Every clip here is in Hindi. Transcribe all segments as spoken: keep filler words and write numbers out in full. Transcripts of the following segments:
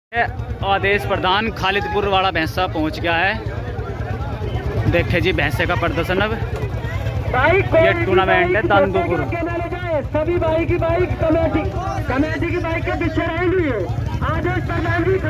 आदेश प्रधान खालिदपुर वाला भैंसा पहुंच गया है। देखे जी भैंसे का प्रदर्शन। अब ये टूर्नामेंट है दांदूपुर। सभी बाइक की बाइक कमेटी कमेटी की बाइक के पीछे रहेंगी। आदेश प्रधान जी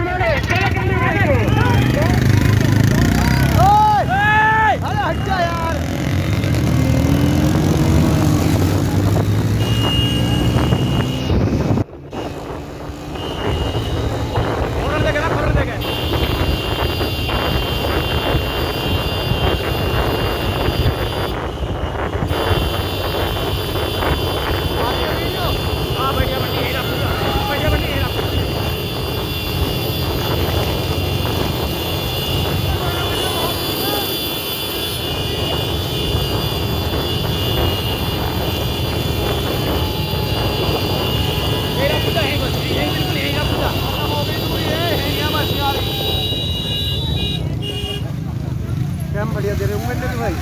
बढ़िया दे रहे हूँ भाई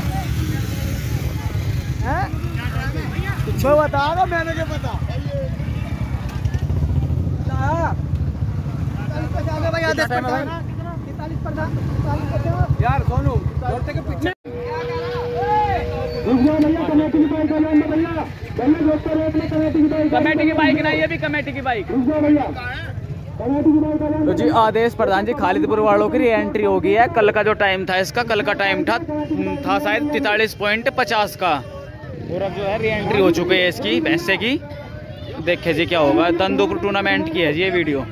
हैं? मैं बताऊंगा, मैंने क्या पता यार सोनू के पीछे कमेटी की बाइक नहीं, ये भी कमेटी की बाइक। तो जी आदेश प्रधान जी खालिदपुर वालों की री एंट्री हो गई है। कल का जो टाइम था इसका, कल का टाइम था था शायद तैतालीस पॉइंट पचास का, और अब जो है री एंट्री हो चुकी है इसकी भैंसे की। देखे जी क्या होगा। दांदूपुर टूर्नामेंट की है जी ये वीडियो।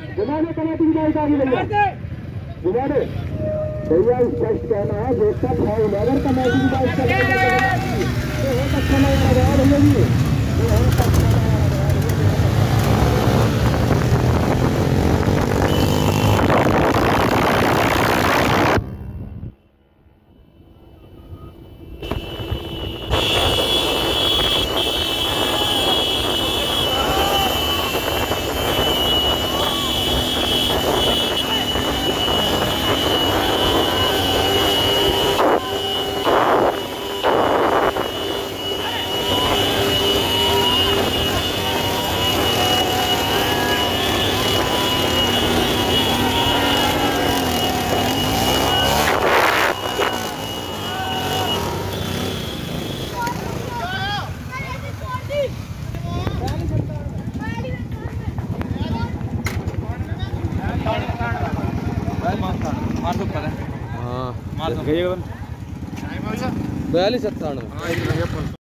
मार दो पता है। हाँ मार दो। बयालीस सत्तानवे।